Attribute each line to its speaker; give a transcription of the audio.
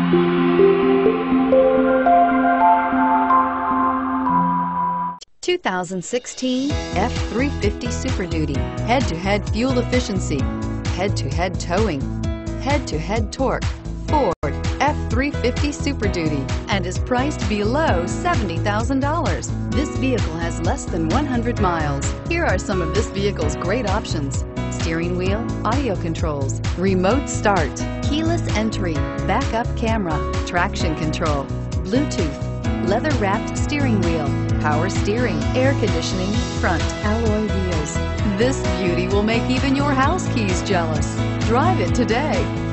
Speaker 1: 2016 F-350 Super Duty. Head-to-head fuel efficiency, head-to-head towing, head-to-head torque. Ford F-350 Super Duty and is priced below $70,000. This vehicle has less than 100 miles. Here are some of this vehicle's great options: steering wheel audio controls, remote start, keyless entry, backup camera, traction control, Bluetooth, leather-wrapped steering wheel, power steering, air conditioning, front alloy wheels. This beauty will make even your house keys jealous. Drive it today.